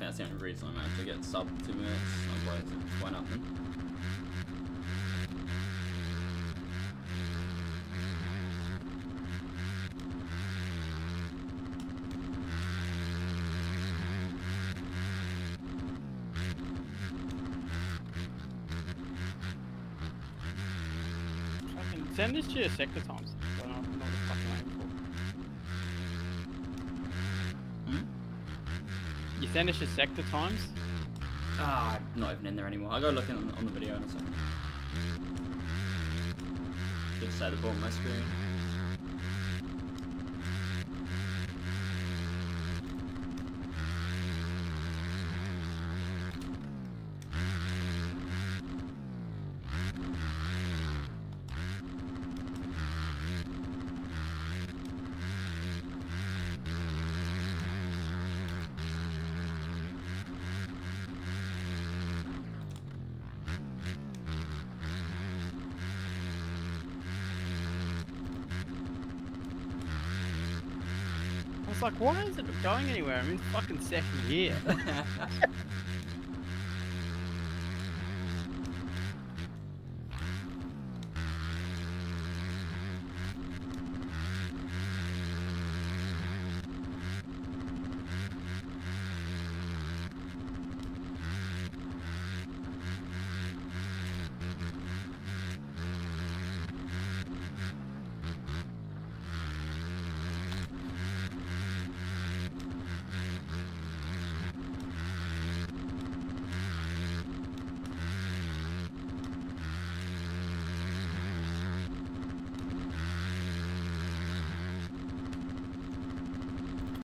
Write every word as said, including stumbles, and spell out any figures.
think that's the only reason I managed to get sub two minutes. Otherwise, it's quite nothing. Send this to your sector times. I don't know what the fuck I'm aiming for. Hmm? You send us your sector times? Ah, I'm not even in there anymore. I'll go look in on, on the video in a second. Should say the bottom of my screen. I was like, why is it not going anywhere? I'm in fucking second gear.